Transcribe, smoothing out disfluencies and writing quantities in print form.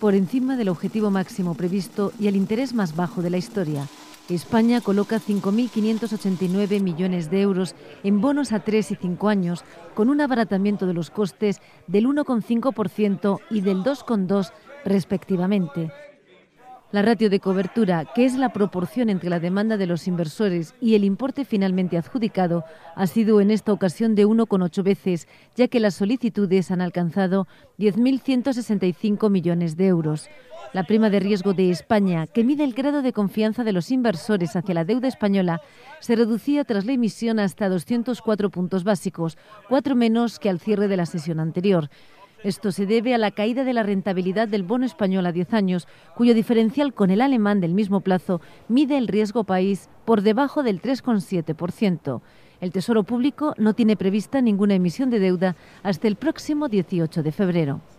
por encima del objetivo máximo previsto y el interés más bajo de la historia. España coloca 5.589 millones de euros en bonos a 3 y 5 años, con un abaratamiento de los costes del 1,5% y del 2,2% respectivamente. La ratio de cobertura, que es la proporción entre la demanda de los inversores y el importe finalmente adjudicado, ha sido en esta ocasión de 1,8 veces, ya que las solicitudes han alcanzado 10.165 millones de euros. La prima de riesgo de España, que mide el grado de confianza de los inversores hacia la deuda española, se reducía tras la emisión hasta 204 puntos básicos, 4 menos que al cierre de la sesión anterior. Esto se debe a la caída de la rentabilidad del bono español a 10 años, cuyo diferencial con el alemán del mismo plazo mide el riesgo país por debajo del 3,7%. El Tesoro Público no tiene prevista ninguna emisión de deuda hasta el próximo 18 de febrero.